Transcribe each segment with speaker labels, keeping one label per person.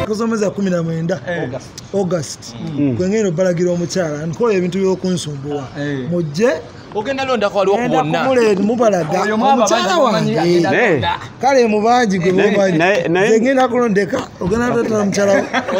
Speaker 1: kusomeza 19 August kwengeno balagira omukyala nkola ebintu byokunsumbuwa mujje
Speaker 2: ogenda londa ko waliwo kubonna
Speaker 1: kumule mubalaga omukyala wange kale mubanji gwe mubanji ngenda kulondeka ogenda tata omukyala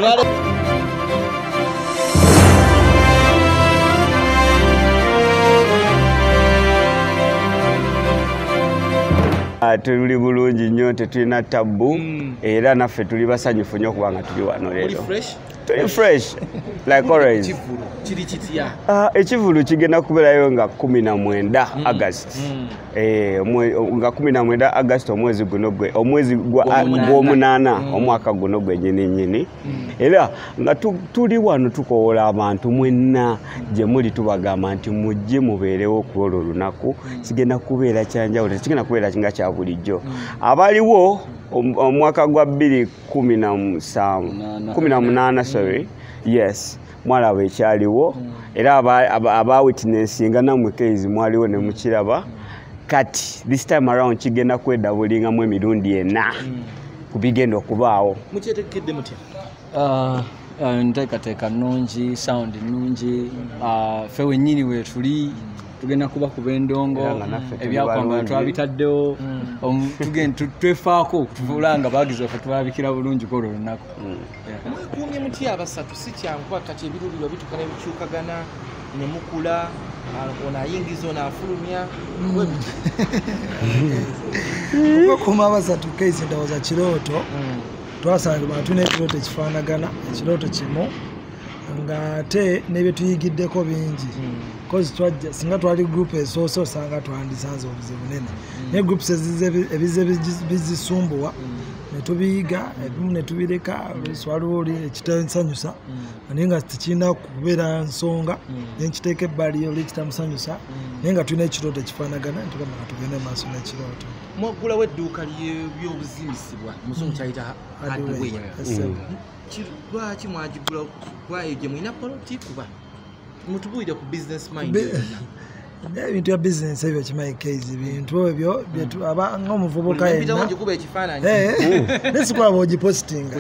Speaker 3: tuli bulungi nnyo tetulina tabu era naffe tuli basanyufu nnyo kubanga tuli wano leero tuli fresh like always ekivulu kigenda kubeerayo nga 19 August nga 19 August omwezi guno omwezi gw'omunaana omwaka guno gwennyini era nga tuli wano tukowola abantu mwenna gye muli tubagamba nti mujje mubeerewo ku olwo lunaku kigenda kubeera kyanjawulo kigenda kubeera kinga kya bulijjo abaliwo omwaka gwa 2018 sorry yes mwalaba ekyaliwo era aba witnessinga namwe case mwaliwo ne mukiraba kati this time around kigenda kwedabulingamu emirundi ena kubigenda okubaawo
Speaker 2: mukyetekedde mutya
Speaker 4: nteekateeka nnungi sound nnungi ffe wennyini we tuli tugenda kuba kuba endongo ebyakwambala twabitaddewo twefaako tuvulanga bagize ffe tulabikira bulungi ko olwo lunaku
Speaker 2: kumye mutya abasatu si kyangu kati ebiruliro bituka nebikyukagana ne mukula ono ayingiza ono afulumya
Speaker 1: okukuma abasatu case ndowooza kirooto twasanga tulina ekirooto ekifaanagana ekirooto kimu ng'ate n'ebyo tuyigiddeko bingi kozi twajja singa twali group esoose osanga twandisanze obuzibu bunene naye groups ebize bizisumbuwa ne tubiyiga ebimu ne tubireka waliwo oli ekitamusanyusa naye nga tekirina kubeera nsonga naye nkiteeka ebbali oli ekitamusanyusa naye nga tulina ekirooto ekifaanagana ntugamba nga tugende maaso n'ekirooto
Speaker 2: mwaggulawo edduuka ly'obuzimbisibwa muzungu kyayita hardware lwaki mwagigula lwayo gye mulina poloti kuba mutubuulire ku business mind
Speaker 1: ebintu bya business ebyo kimanyi case ebintu ebyo ng'omuvubuka yenna nesikwaba ogipostinga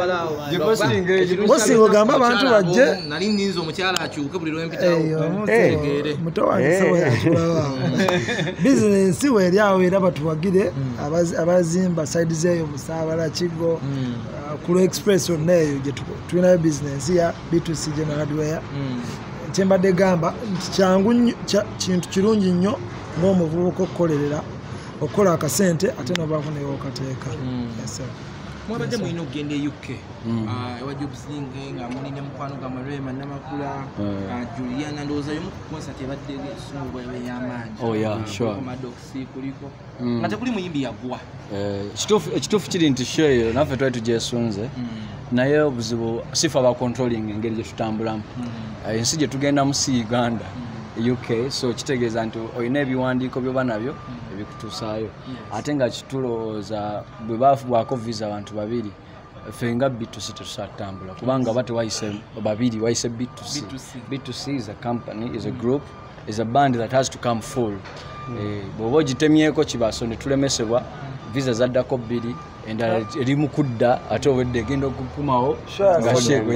Speaker 1: posting ogamba abantu bajje
Speaker 2: nali nninza omukyala akyuke buli lwempitawo
Speaker 1: muto wange sawa yakyulawo business weeri awo era batuwagire abazimba side zeeyo Musaabala Kigo Kulu Express yonna eyo gye tulinayo business ya B2C general hardware kyembadde gamba nti kyangu kintu kirungi nnyo ng'omuvubuka okukolerera okukola akasente ate nobaako naye okateeka
Speaker 2: mwabadde mulina okugenda e UK ewajobsinge nga mulina mukwano ga Malwema Namakula Juliana ndowooza yomu ku concert ebadde esungwa ey'amaanyi Madoxi kuliko nga tekuli muyimbi yaggwa
Speaker 4: ekituufu kiri nti show eyo naffe twali tugyesunze naye obuzibu sifa ba controlling engeri gye tutambulamu ensi gye tugendamu si Uganda UK so kitegeeza nti olina ebiwandiiko byoba nabyo ebikutuusaayo ate nga kitulowooza bwe baafuwako visa abantu babiri ffe nga B2C tetusatambula kubanga bate wayise babiri wayise B2C. B2C is a company, is a group, is a band that has to come full. Bw'oba ogitemyeko kibaso ne tulemesebwa visa zaddako bbiri endala erimu kudda ate obwedde egenda okukumawo nga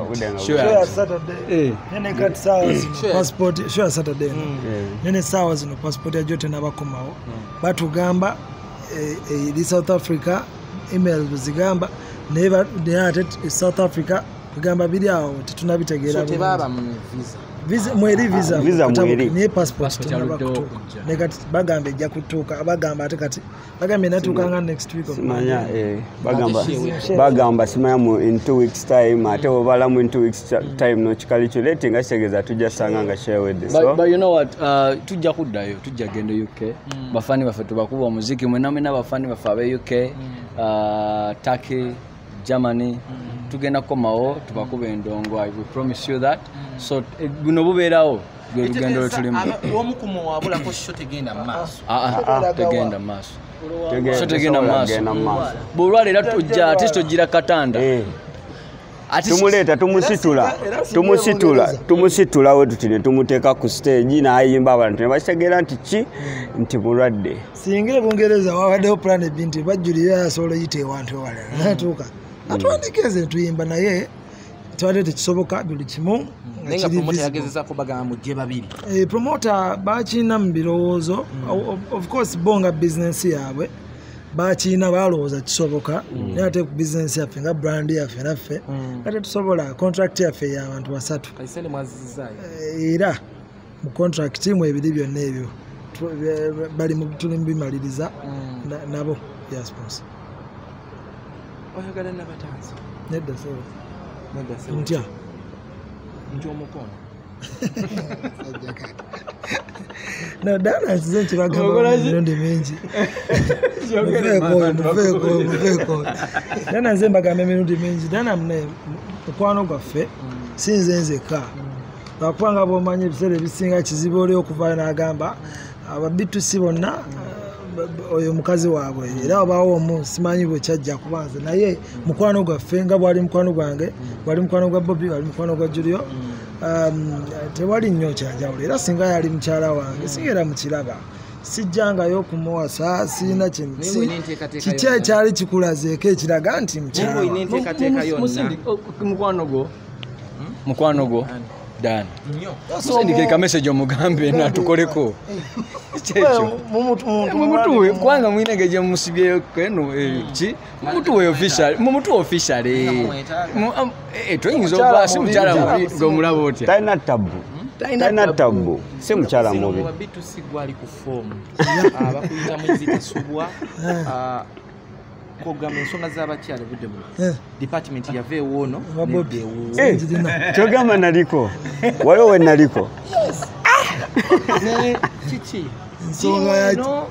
Speaker 1: nene kati saawa zino passport sure Saturday nene saawa zino passport yajo tenabakomawo batugamba eri South Africa email zigamba neba ate South Africa kugamba biri awo tetunabitegeera visa mweri visa mweri ne passport tenabakutuka nekati bagamba ejja kutuuka bagamba ate kati bagamba natuukanga next week
Speaker 3: simanya bagamba simanya mu in 2 weeks time ate obala mu in 2 weeks time no calculate nga kitegeeza tujja sanga nga share
Speaker 4: so but you know what tujja kuddayo tujja genda UK bafani baffe tubakuba omuziki mwenamena bafani baffe abe UK Turkey Germany tugenda komawo tubakuba endongo I will promise you that so guno bubeerawo gwe lugendo tulimu
Speaker 2: omukumu wabula ko shot egenda maaso
Speaker 4: tegenda maaso tegenda maaso bulwale era tujja ate togira katanda
Speaker 3: tumuleeta tumusitula we tutine tumuteeka ku stage n'ayimba abantu ne bakitegeera nti ki nti mulwadde
Speaker 1: singa Bungereza wabaddeho plan B nti bajjulira yasobola yite ewantu ewalala natuuka katwandikeze tuyimba naye twadde tekisoboka buli kimu
Speaker 2: nenga promoter yagezezako bagamba mujje babiri
Speaker 1: promoter bakiina mu birowoozo of course bonga business yaabwe bakiina balowooza kisoboka naye ate ku business yaffe nga brand yaffe naffe ate tusobola contract yaffe y'abantu 3 era mu contract mu ebiri byonna ebyo bali tuli mubimaliriza nabo ya sponsor
Speaker 2: oyagala Nabantanzi
Speaker 1: nedda sewo ntya
Speaker 2: njomukono
Speaker 1: no Diana nsize nkibagamba emirundi mingi muveeko Diana nze mbagamba emirundi mingi Diana mukwano gwaffe si nze nzeka lwakubanga bw'omanyi ebiseera ebisinga kizibu oli okuvaayo n'agamba aba B2C bonna oyo mukazi waabwe era obaawo omu simanyi bwe kyajja kubanze naye mukwano gwaffe nga bwali mukwano gwange bwali mukwano gwa Bobby bwali mukwano gwa Julio tewali nnyo kyanjawulo era singa yali mukyala wange singa mukiraba sijjangayo okumuwasa sirina kiki ekyali kikulazeeko ekiraga nti
Speaker 4: mukwano gwo Dan sindike message omugambe natukoleko kyekyo mumutuwe kwanga mwinege Mumusibyeko eno ki mumutuwe official toyinza oba si mukyala ng'omulaba otya
Speaker 3: talina tabu si mukyala mubi
Speaker 2: B2C gwali ku form bakuyita mwezi kasubwa program ensonga z'abakyala budde mu department yave wono
Speaker 3: kyogamba naliko waliwo we naliko
Speaker 2: kiki
Speaker 1: ensonga yaki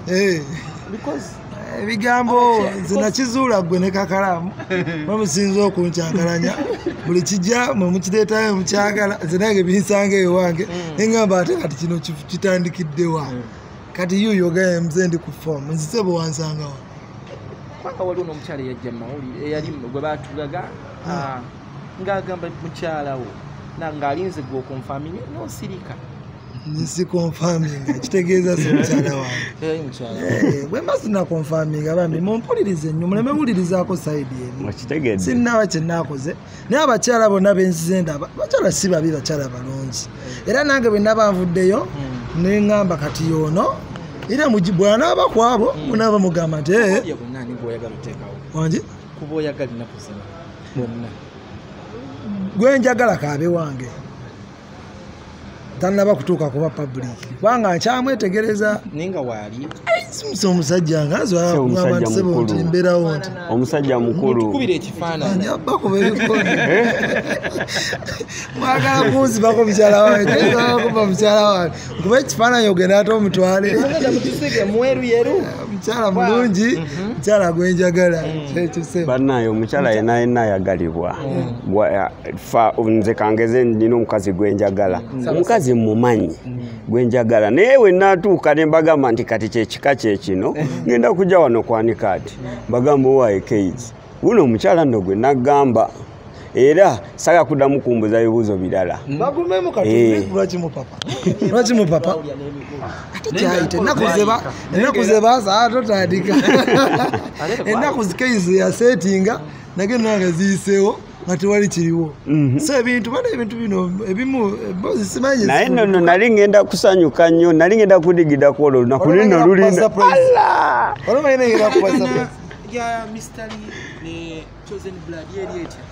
Speaker 1: ebigambo nze nakizuula gwe ne kakalaamu bamusinza okunkyankalanya buli kijja mwe mukireetayo mukyagala nze nange binsanga ewange neŋŋamba ate kati kino kitandikiddewa kati yuyogaye mze ndi ku fomu nzise bwe wansangawa
Speaker 2: kwanga waliwo n'omukyala eyajja mawulire eyali gwe baatugaga ng'agamba mukyala wo ng'alinze gwe okonfaminga n'osirika
Speaker 1: nsi konfaminga kitegeeza si mukyala wange bwe mba sina konfaminga bambi mumpulirize nnyo muleme wulirizaako sayidi emu sinnaaba kye naakoze naye abakyala bonna bensize ndaba bakyala si babi bakyala balungi era nange bwe naba nvuddeyo neŋŋamba kati yono era bw'anaaba kwabo munaaba mugamba nti wange gwe njagala kaabe wange tannaba kutuuka kuba public kubanga nkyamwetegereza
Speaker 2: ninga waali
Speaker 1: simusa omusajja nga azwagamba nti sebo nti mbeerawo nti
Speaker 3: omusajja mukulu
Speaker 2: tukubira ekifaananyi
Speaker 1: bakuba ebikondi mwagala kunzibako mukyala wange kuba mukyala wange kuba ekifaananyi ogenda ate omutwale
Speaker 2: mweru yeru
Speaker 1: mukyala mulungi mukyala gwenjagala kyekyo
Speaker 3: bannaye omukyala yenna ayagalibwa nze kangeze nina omukazi gwenjagala omukazi mumanyi gwenjagala naye we natuuka ne mbagamba nti kati kyekika kyekino ngenda kujja wano kwanika ati mbagamba owaye keizi wuno omukyala nno gwe nagamba era saga kuddamu kumbuza bibuuzo birala
Speaker 1: lwaki mupapa ati kyayite ennaku ze baasa totandika ennaku keizi yasetinga nagenda nga ziyiseewo nga tewali kiriwo so ebintu bana ebintu bino ebimu bozi simanyi
Speaker 3: naye nno nali ngenda kusanyuka nnyo nali ngenda kudigidako olwo lunaku lino lulina
Speaker 2: ya mystery ne chosen blood yeri etya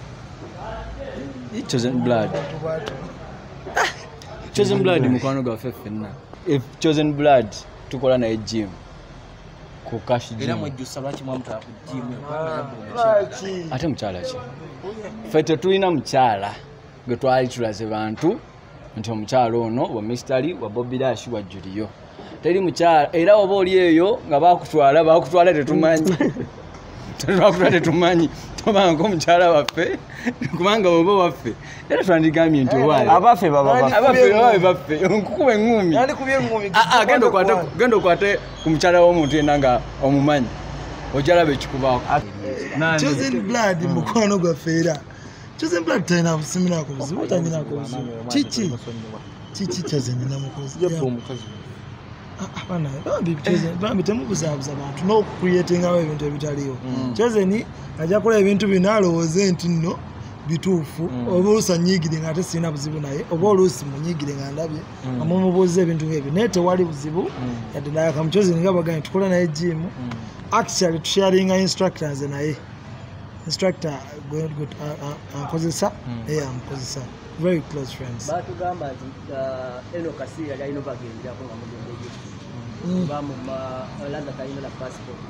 Speaker 4: chosen blood mukwano gwaffe ffenna chosen blood tukola naye gym ku cash gym
Speaker 2: era mwejjusa lwaki mwamutala ku gym
Speaker 4: ate mukyala ki ffe tetulina mukyala gwe twali tulaze bantu nti omukyala ono wa mystery wa Bobby Dash wa Julio teri mukyala era oba oli eyo nga bakutwala tetumanyi tetumanyi tobanga omukyala waffe kubanga oba waffe era twandigambye nti
Speaker 3: abaffe
Speaker 4: baffe nkukuba eŋŋumi genda okwate ku mukyala w'omuntu yenna nga omumanyi ojalaba ekikubaako
Speaker 1: chosen blood mukwano gwaffe era chosen blood talina busiminako buzibu talinaako buzibu kiki chosen namukozi Bana bambi temubuzaabuza bantu n'okucreatingawo ebintu ebitaliwo kyozeni ajja kukola ebintu bino alowooze nti nno bituufu oba oluusi anyiigire nga ate sirina buzibu naye oba oluusi munyiigire nga ndabye amumubuuza ebintu ng'ebyo naye tewali buzibu yadde naye akamukyozeni nga baganye tukola naye jimu actually tusharinga instructors naye instructor akozesa naye amukozesa very close friends
Speaker 5: batugamba nti eno kasi yali alina bagenderako nga mugendeyo bamulaga talina na passport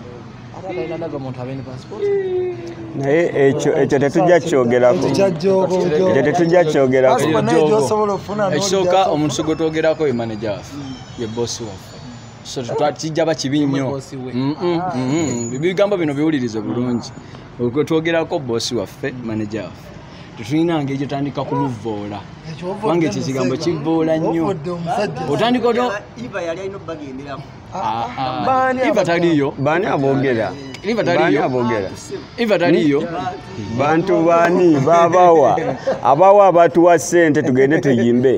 Speaker 3: naye ekyo tetujja kyogerako tetujja kyogerako
Speaker 4: ekisooka omuntu gwetwogerako ye manager waffe ye bossi waffe so kijja bakibi nnyo ebigambo bino biwulirize bulungi gwetwogerako bossi waffe manager waffe tetulina ngeri gyetandika kuluvoola kubanga ekyo ekigambo kivoola nnyo otandika
Speaker 5: Iva yali alina bagenderako
Speaker 4: Iva taliyo
Speaker 3: baani aboogera
Speaker 4: Iva taliyo Iva taliyo
Speaker 3: bantu baani abawa abatuwa ssente tugende tuyimbe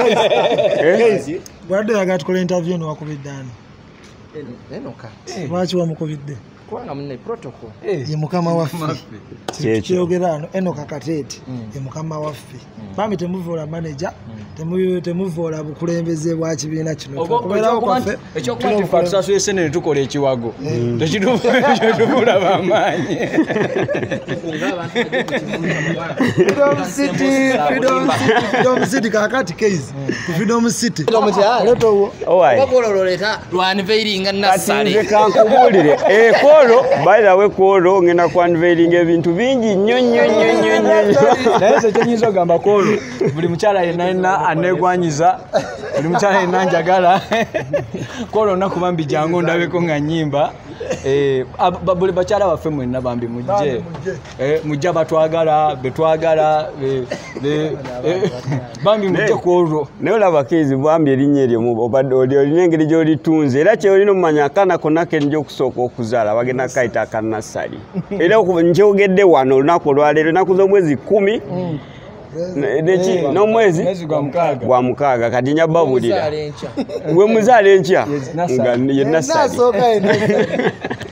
Speaker 1: bwadde yagala tukola interview newakubidde ani
Speaker 2: Enoka
Speaker 1: lwaki wamukubidde
Speaker 2: kubanga munne protocol
Speaker 1: ye mukama waffe kyogera ano Enoka Kateete ye mukama waffe bambi temuvoola manager temuvoola bukulembeze bwa kibiina kino
Speaker 4: ekyokuba tusasula esente ne tukola ekiwago tekituvula bamaanyi
Speaker 1: Freedom City kakati case Freedom City
Speaker 2: bakolololeta lwanveiringa nassale
Speaker 3: kankubuulire kolo by the way kolo ngenda kwanveiring ebintu bingi nnyo
Speaker 4: naye se kyenyinza ogamba kolo buli mukyala yenna anegwanyiza buli mukyala yenna njagala kolo olunaku bambi jangu ndabeko nga nnyimba buli bakyala baffe mwenna bambi mujje batwagala betwagala bambi mujje kolo
Speaker 3: naye olaba kezi bambi erinnya eryo obadde olina engeri gy'olitunze era kyolina omumanya akaana konna kenija okusooka okuzaala bagenda kayita akanassali era nkyogedde wano olunaku olwaleero ennaku z'omwezi 10 n'omwezi gwa mukaaga kati nja babulira gwe muzaala enkya nga ye nassali